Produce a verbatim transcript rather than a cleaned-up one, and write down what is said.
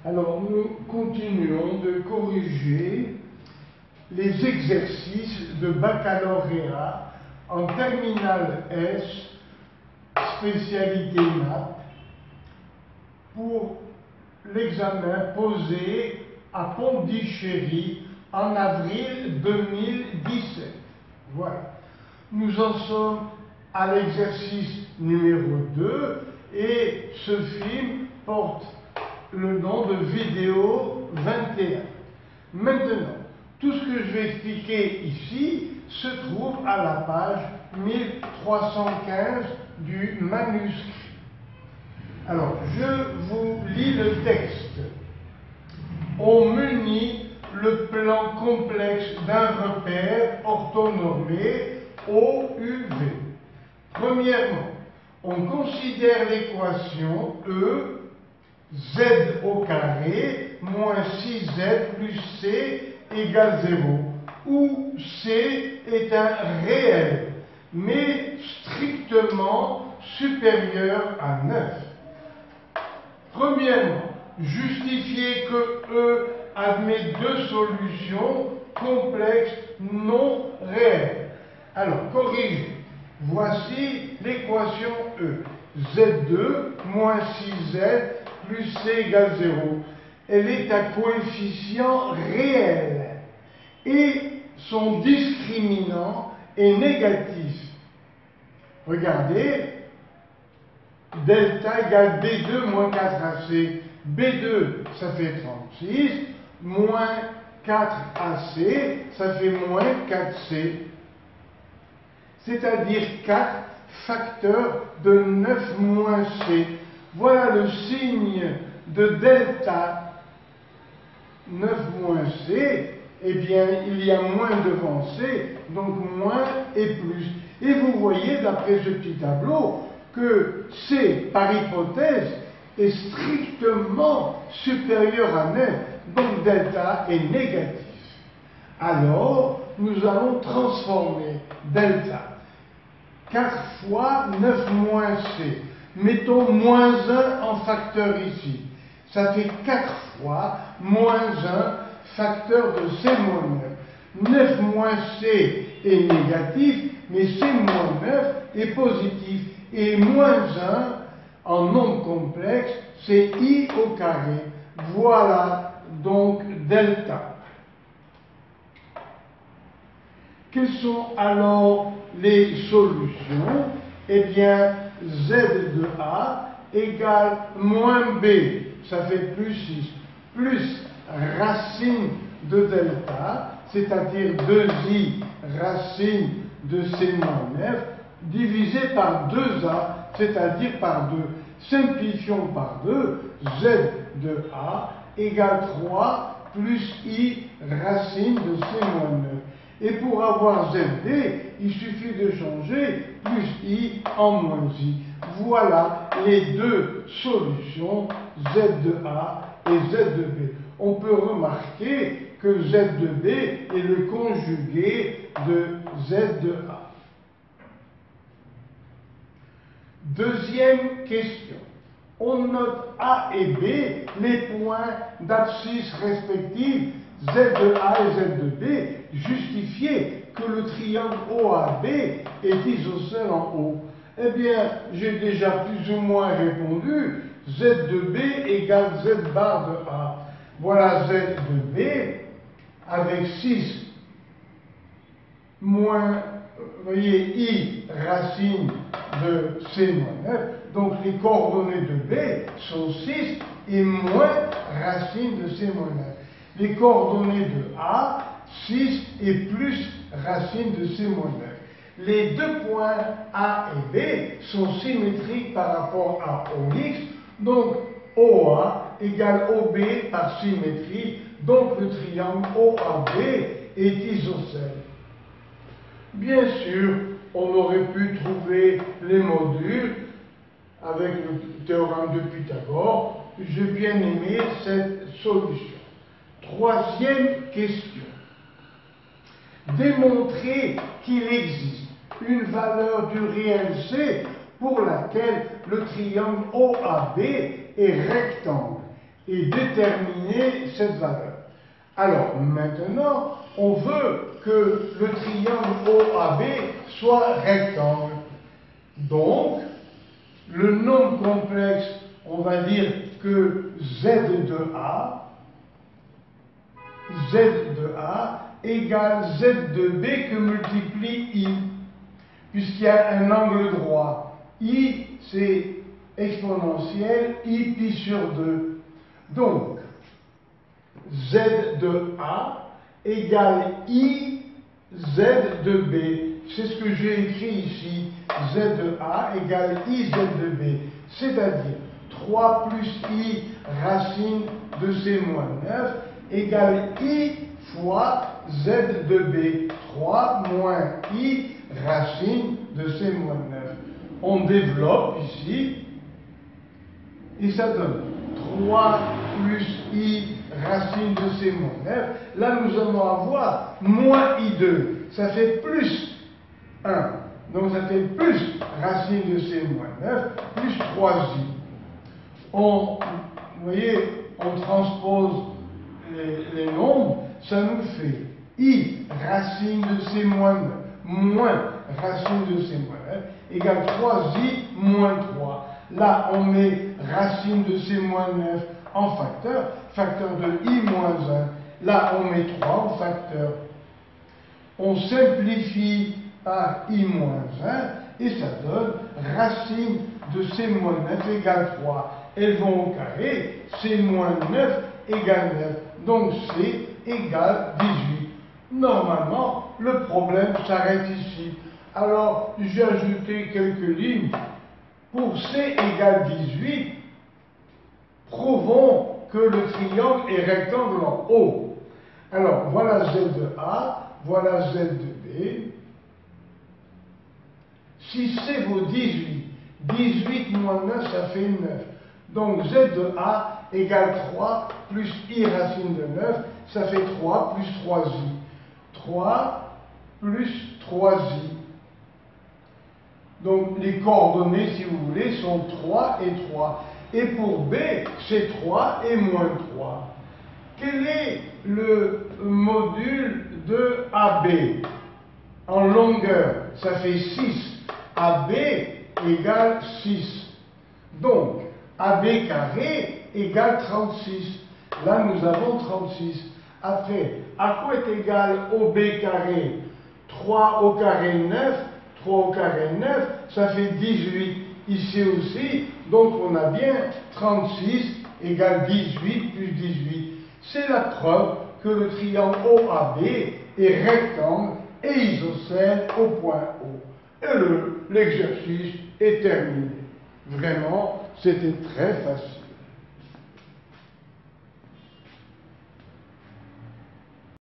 Alors nous continuons de corriger les exercices de baccalauréat en terminale S, spécialité maths, pour l'examen posé à Pondichéry en avril deux mille dix-sept. Voilà. Nous en sommes à l'exercice numéro deux et ce film porte le nom de vidéo vingt et un. Maintenant, tout ce que je vais expliquer ici se trouve à la page mille trois cent quinze du manuscrit. Alors, je vous lis le texte. On munit le plan complexe d'un repère orthonormé O U V. Premièrement, on considère l'équation E z au carré moins six z plus c égale zéro, où c est un réel, mais strictement supérieur à neuf. Premièrement, justifier que E admet deux solutions complexes non réelles. Alors, corrigez. Voici l'équation E. z deux moins six z plus c égale zéro. Elle est à coefficient réel et son discriminant est négatif. Regardez, delta égale b deux moins quatre a c. b deux, ça fait trente-six, moins quatre a c, ça fait moins quatre c. C'est-à-dire quatre facteurs de neuf moins c. Voilà le signe de delta neuf moins c. Eh bien, il y a moins devant c, donc moins et plus. Et vous voyez, d'après ce petit tableau, que c, par hypothèse, est strictement supérieur à neuf, donc delta est négatif. Alors, nous allons transformer delta. quatre fois neuf moins c. Mettons moins un en facteur ici. Ça fait quatre fois moins un facteur de c moins neuf. neuf moins c est négatif, mais c moins neuf est positif. Et moins un, en nombre complexe, c'est i au carré. Voilà donc delta. Quelles sont alors les solutions? Eh bien, z de a égale moins b, ça fait plus six, plus racine de delta, c'est-à-dire deux i racine de c moins neuf, divisé par deux a, c'est-à-dire par deux. Simplifions par deux, z de a égale trois plus i racine de c moins neuf. Et pour avoir zd, il suffit de changer plus i en moins i. Voilà les deux solutions, z de a et z de b. On peut remarquer que z de b est le conjugué de z de a. Deuxième question. On note A et B les points d'abscisse respectifs z de a et z de b, justifier que le triangle O A B est isocèle en O. Eh bien, j'ai déjà plus ou moins répondu, z de b égale z bar de a. Voilà z de b avec six moins, vous voyez, i racine de c moins neuf. Donc les coordonnées de b sont six et moins racine de c moins neuf. Les coordonnées de A, six et plus racine de c moins neuf. Les deux points A et B sont symétriques par rapport à O X, donc O A égale O B par symétrie, donc le triangle O A B est isocèle. Bien sûr, on aurait pu trouver les modules avec le théorème de Pythagore. J'ai bien aimé cette solution. Troisième question. Démontrer qu'il existe une valeur du réel C pour laquelle le triangle O A B est rectangle. et déterminer cette valeur. Alors maintenant, on veut que le triangle O A B soit rectangle. Donc, le nombre complexe, on va dire que Z de A, Z de A égale Z de B que multiplie I, puisqu'il y a un angle droit. I, c'est exponentielle, I pi sur deux. Donc, Z de A égale I Z de B. C'est ce que j'ai écrit ici. Z de A égale I Z de B. C'est-à-dire trois plus I racine de C moins neuf égale I fois Z de B. trois moins I racine de C moins neuf. On développe ici et ça donne trois plus I racine de C moins neuf. Là, nous allons avoir moins I deux. Ça fait plus un. Donc, ça fait plus racine de C moins neuf plus trois I. On, vous voyez, on transpose les, les nombres. Ça nous fait I racine de C moins neuf moins racine de C moins neuf égale trois I moins trois. Là, on met racine de C moins neuf en facteur, facteur de I moins un. Là, on met trois en facteur. On simplifie par I moins un et ça donne racine de C moins neuf égale trois. Elles vont au carré, C moins neuf égale neuf. Donc C égale dix-huit. Normalement, le problème s'arrête ici. Alors, j'ai ajouté quelques lignes. Pour C égale dix-huit, prouvons que le triangle est rectangle en haut. Alors, voilà Z de A, voilà Z de B. Si C vaut dix-huit, dix-huit moins neuf, ça fait neuf. Donc, Z de A égale trois plus I racine de neuf, ça fait trois plus trois I. trois plus trois I. Donc, les coordonnées, si vous voulez, sont trois et trois. Et pour B, c'est trois et moins trois. Quel est le module de A B? En longueur, ça fait six. A B égale six. Donc, A B carré égale trente-six. Là, nous avons trente-six. Après, à quoi est égal O B carré? trois au carré, neuf. trois au carré, neuf. Ça fait dix-huit. Ici aussi, donc on a bien trente-six égale dix-huit plus dix-huit. C'est la preuve que le triangle O A B est rectangle et isocèle au point O. Et le, l'exercice est terminé. Vraiment, c'était très facile.